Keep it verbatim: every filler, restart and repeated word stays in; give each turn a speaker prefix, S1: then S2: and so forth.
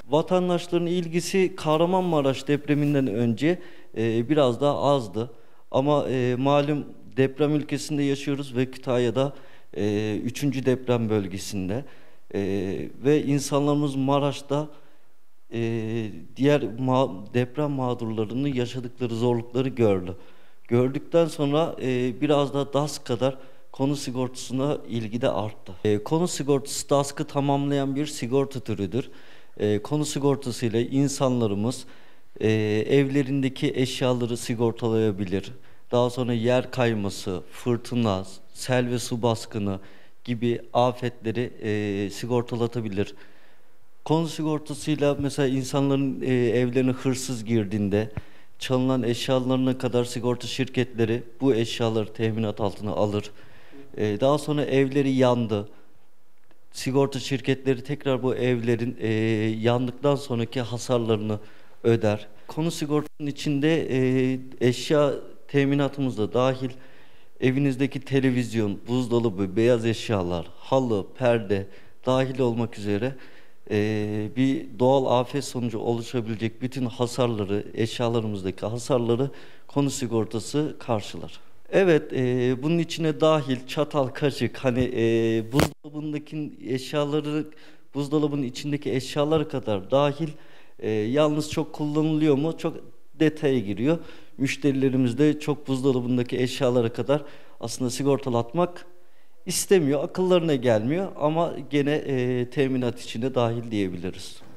S1: Vatandaşların ilgisi Kahramanmaraş depreminden önce e, biraz daha azdı. Ama e, malum deprem ülkesinde yaşıyoruz ve Kütahya'da e, üçüncü deprem bölgesinde. E, Ve insanlarımız Maraş'ta e, diğer ma deprem mağdurlarının yaşadıkları zorlukları gördü. Gördükten sonra e, biraz da DASK kadar konu sigortasına ilgi de arttı. E, konu sigortası DASK'ı tamamlayan bir sigorta türüdür. E, konu sigortası ile insanlarımız e, evlerindeki eşyaları sigortalayabilir. Daha sonra yer kayması, fırtına, sel ve su baskını gibi afetleri e, sigortalatabilir. Konu sigortasıyla mesela insanların e, evlerine hırsız girdiğinde çalınan eşyalarına kadar sigorta şirketleri bu eşyaları teminat altına alır. E, daha sonra evleri yandı. Sigorta şirketleri tekrar bu evlerin e, yandıktan sonraki hasarlarını öder. Konu sigortasının içinde e, eşya teminatımız da dahil. Evinizdeki televizyon, buzdolabı, beyaz eşyalar, halı, perde dahil olmak üzere e, bir doğal afet sonucu oluşabilecek bütün hasarları, eşyalarımızdaki hasarları konu sigortası karşılar. Evet, e, bunun içine dahil çatal, kaşık, hani e, buzdolabındaki eşyaları, buzdolabının içindeki eşyalar kadar dahil. E, yalnız çok kullanılıyor mu? Çok detaya giriyor. Müşterilerimiz de çok buzdolabındaki eşyalara kadar aslında sigortalatmak istemiyor, akıllarına gelmiyor ama gene e, teminat içine dahil diyebiliriz.